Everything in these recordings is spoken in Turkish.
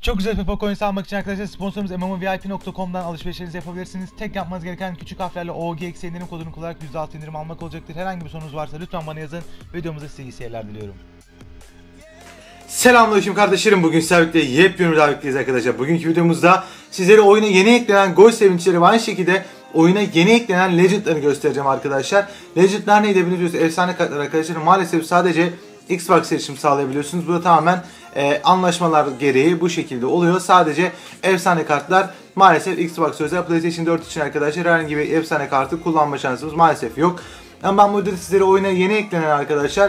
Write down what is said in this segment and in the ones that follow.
Çok güzel Pepe Coins almak için arkadaşlar sponsorumuz MMOVIP.com'dan alışverişlerinizi yapabilirsiniz. Tek yapmanız gereken küçük harflerle OGX indirim kodunu kullanarak %6 indirim almak olacaktır. Herhangi bir sorunuz varsa lütfen bana yazın. Videomuza size iyi seyirler diliyorum. Selamünaleyküm kardeşlerim. Bugün sizlerle birlikte yepyeni bir davetliyiz arkadaşlar. Bugünkü videomuzda sizlere oyuna yeni eklenen gol sevinçleri ve aynı şekilde oyuna yeni eklenen Legend'ları göstereceğim arkadaşlar. Legend'lar neydi biliyorsunuz? Efsane kartlar arkadaşlar. Maalesef sadece Xbox erişim sağlayabiliyorsunuz. Bu da tamamen anlaşmalar gereği bu şekilde oluyor. Sadece efsane kartlar maalesef Xbox özel. PlayStation 4 için arkadaşlar herhangi bir efsane kartı kullanma şansımız maalesef yok. Ama ben bu videoda sizlere oyuna yeni eklenen arkadaşlar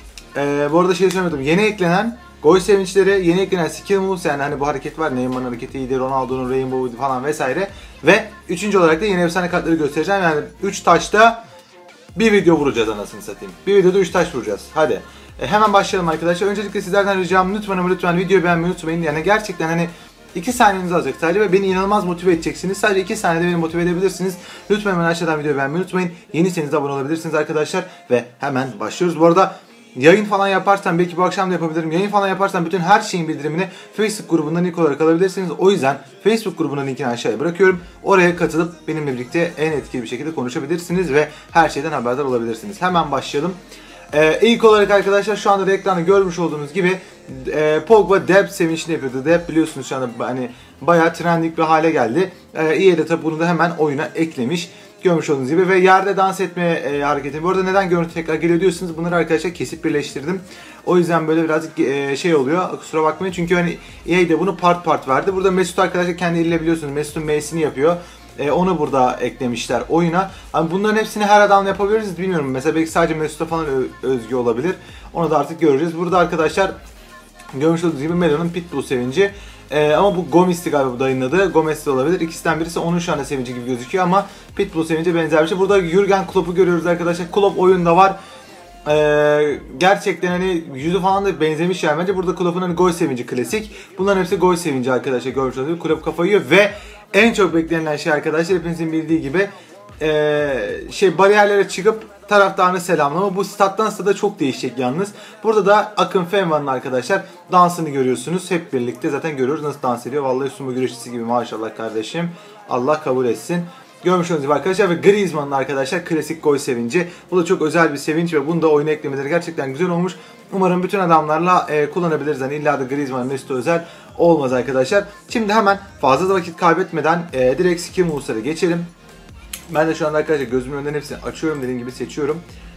bu arada söylemedim. Yeni eklenen gol sevinçleri, yeni eklenen skill moves, yani hani bu hareket var, Neymar'ın hareketiydi, Ronaldo'nun Rainbow'uydu falan vesaire. Ve üçüncü olarak da yeni efsane kartları göstereceğim. Yani 3 taşta bir video vuracağız anasını satayım. Bir videoda 3 taş vuracağız. Hadi. Hemen başlayalım arkadaşlar. Öncelikle sizlerden ricam lütfen videoyu beğenmeyi unutmayın. Yani gerçekten hani 2 saniyenizi alacak sadece ve beni inanılmaz motive edeceksiniz. Sadece 2 saniyede beni motive edebilirsiniz. Lütfen hemen aşağıdan videoyu beğenmeyi unutmayın. Yeniyseniz de abone olabilirsiniz arkadaşlar. Ve hemen başlıyoruz. Bu arada yayın falan yaparsam, belki bu akşam da yapabilirim. Yayın falan yaparsam bütün her şeyin bildirimini Facebook grubundan ilk olarak alabilirsiniz. O yüzden Facebook grubunun linkini aşağıya bırakıyorum. Oraya katılıp benimle birlikte en etkili bir şekilde konuşabilirsiniz ve her şeyden haberdar olabilirsiniz. Hemen başlayalım. İlk olarak arkadaşlar şu anda da ekranda görmüş olduğunuz gibi Pogba Deb sevinçini yapıyordu. Deb biliyorsunuz şu anda hani bayağı trendik bir hale geldi. EA de tabi bunu da hemen oyuna eklemiş. Görmüş olduğunuz gibi ve yerde dans etme hareketi. Bu arada neden görüntü tekrar geliyor diyorsunuz. Bunları arkadaşlar kesip birleştirdim. O yüzden böyle birazcık şey oluyor. Kusura bakmayın çünkü hani EA de bunu part verdi. Burada Mesut arkadaşlar kendi eliyle biliyorsunuz Mesut'un M'sini yapıyor. Onu burada eklemişler oyuna. Hani bunların hepsini her adamla yapabiliriz bilmiyorum. Mesela belki sadece Mesut'a falan özgü olabilir. Onu da artık göreceğiz. Burada arkadaşlar görmüş olduğunuz gibi Melo'nun Pitbull sevinci. Ama bu Gomez'ti galiba bu dayının adı. Gomez de olabilir. İkisinden birisi onun şu anda sevinci gibi gözüküyor ama Pitbull sevinci benzer bir şey. Burada Jürgen Klopp'u görüyoruz arkadaşlar. Klopp oyunda var. Gerçekten hani yüzü falan da benzemiş yani. Bence burada Klopp'un hani gol sevinci klasik. Bunların hepsi gol sevinci arkadaşlar. Görmüş olduğunuz gibi Klopp kafayı yiyor ve en çok beklenilen şey arkadaşlar hepinizin bildiği gibi bariyerlere çıkıp taraftarını selamlama. Bu stat'tan stada çok değişecek yalnız. Burada da Akın Fenvan'ın arkadaşlar dansını görüyorsunuz. Hep birlikte zaten görüyoruz nasıl dans ediyor. Vallahi sumo güreşçisi gibi maşallah kardeşim. Allah kabul etsin. Görmüş olduğunuz gibi arkadaşlar ve Griezmann'ın arkadaşlar klasik gol sevinci. Bu da çok özel bir sevinç ve bunu da oyuna eklemeleri gerçekten güzel olmuş. Umarım bütün adamlarla kullanabiliriz. Hani illa da Griezmann, Mesut özel olmaz arkadaşlar. Şimdi hemen fazla da vakit kaybetmeden direkt skill moves'lara geçelim. Ben de şu anda arkadaşlar gözümün önünden hepsini açıyorum, dediğim gibi seçiyorum.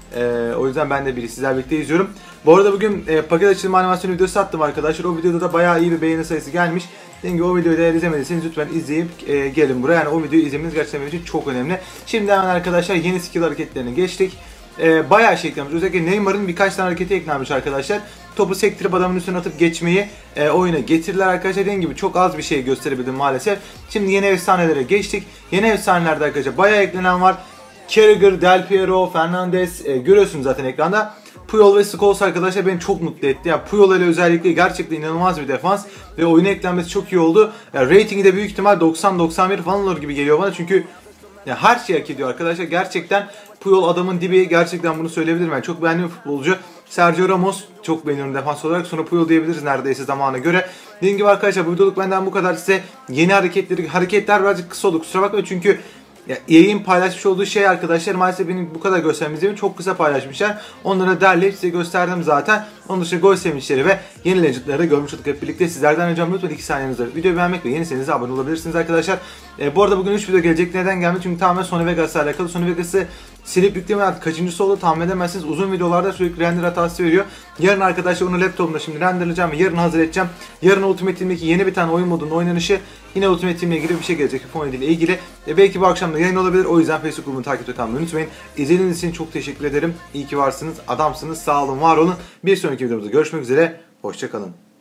O yüzden ben de sizlerle birlikte izliyorum. Bu arada bugün paket açılma animasyonu videosu attım arkadaşlar. O videoda da bayağı iyi bir beğeni sayısı gelmiş. Dediğim gibi o videoyu da eğer izlemediyseniz lütfen izleyip gelin buraya. Yani o videoyu izlemeniz gerçekten benim için çok önemli. Şimdi hemen arkadaşlar yeni skill hareketlerine geçtik. Bayağı şey eklenmiş. Özellikle Neymar'ın birkaç tane hareketi eklenmiş arkadaşlar. Topu sektirip adamın üstüne atıp geçmeyi oyuna getirdiler arkadaşlar. Dediğim gibi çok az bir şey gösterebildim maalesef. Şimdi yeni efsanelere geçtik. Yeni efsanelerde arkadaşlar bayağı eklenen var. Carragher, Del Piero, Fernandes görüyorsunuz zaten ekranda. Puyol ve Scholes arkadaşlar beni çok mutlu etti. Yani Puyol ile özellikle gerçekten inanılmaz bir defans ve oyuna eklenmesi çok iyi oldu. Yani ratingi de büyük ihtimal 90-91 falan olur gibi geliyor bana çünkü ya her şey hak ediyor arkadaşlar. Gerçekten Puyol adamın dibi, gerçekten bunu söyleyebilirim. Yani çok beğendiğim futbolcu. Sergio Ramos çok beğeniyorum defans olarak. Sonra Puyol diyebiliriz neredeyse zamana göre. Dediğim gibi arkadaşlar bu videoluk benden bu kadar. Size yeni hareketler birazcık kısa oldu. Kusura bakmayın çünkü EA'in paylaşmış olduğu şey arkadaşlar maalesef benim bu kadar göstermemizi çok kısa paylaşmışlar. Onları derleyip size gösterdim zaten. Onun dışında gol sevinçleri ve yeni legendları da görmüş olduk hep birlikte. Sizlerden ricam lütfen 2 saniyeniz var. Videoyu beğenmek ve yeniyseniz abone olabilirsiniz arkadaşlar. Bu arada bugün 3 video gelecek. Neden gelmedi? Çünkü tamamen Sony Vegas'la alakalı. Sony Vegas'ı silip yükleme artık kaçıncısı oldu tahmin edemezsiniz. Uzun videolarda sürekli render hatası veriyor. Yarın arkadaşlar onu laptopumda şimdi renderlayacağım ve yarın hazır edeceğim. Yarın Ultimate Team'deki yeni bir tane oyun modunun oynanışı yine Ultimate Team'le ilgili bir şey gelecek. F17 ile ilgili. Belki bu akşam da yayın olabilir. O yüzden Facebook grubunu takipte kalmayı unutmayın. İzlediğiniz için çok teşekkür ederim. İyi ki varsınız. Adamsınız. Sağ olun, var olun. Bir sonraki videomuzda görüşmek üzere. Hoşça kalın.